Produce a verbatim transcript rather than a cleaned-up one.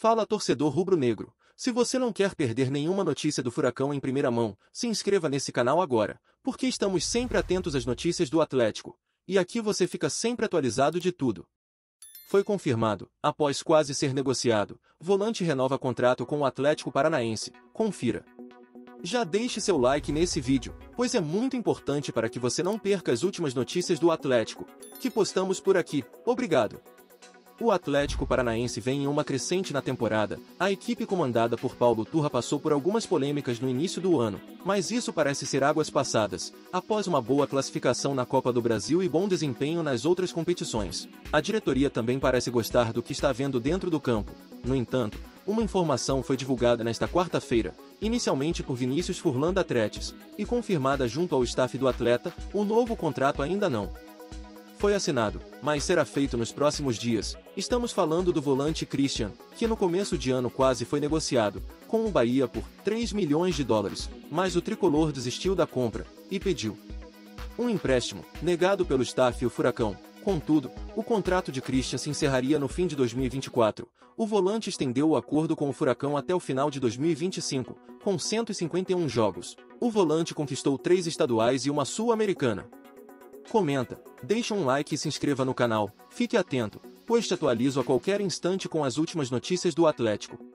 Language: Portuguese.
Fala, torcedor rubro-negro. Se você não quer perder nenhuma notícia do Furacão em primeira mão, se inscreva nesse canal agora, porque estamos sempre atentos às notícias do Atlético, e aqui você fica sempre atualizado de tudo. Foi confirmado, após quase ser negociado, volante renova contrato com o Atlético Paranaense. Confira. Já deixe seu like nesse vídeo, pois é muito importante para que você não perca as últimas notícias do Atlético, que postamos por aqui. Obrigado. O Atlético Paranaense vem em uma crescente na temporada. A equipe comandada por Paulo Turra passou por algumas polêmicas no início do ano, mas isso parece ser águas passadas, após uma boa classificação na Copa do Brasil e bom desempenho nas outras competições. A diretoria também parece gostar do que está vendo dentro do campo. No entanto, uma informação foi divulgada nesta quarta-feira, inicialmente por Vinícius Furlan da Tretes, e confirmada junto ao staff do atleta. O novo contrato ainda não foi assinado, mas será feito nos próximos dias. Estamos falando do volante Christian, que no começo de ano quase foi negociado com o Bahia por três milhões de dólares, mas o tricolor desistiu da compra e pediu um empréstimo, negado pelo staff e o Furacão. Contudo, o contrato de Christian se encerraria no fim de dois mil e vinte e quatro. O volante estendeu o acordo com o Furacão até o final de dois mil e vinte e cinco, com cento e cinquenta e um jogos. O volante conquistou três estaduais e uma sul-americana. Comenta, deixa um like e se inscreva no canal. Fique atento, pois te atualizo a qualquer instante com as últimas notícias do Atlético.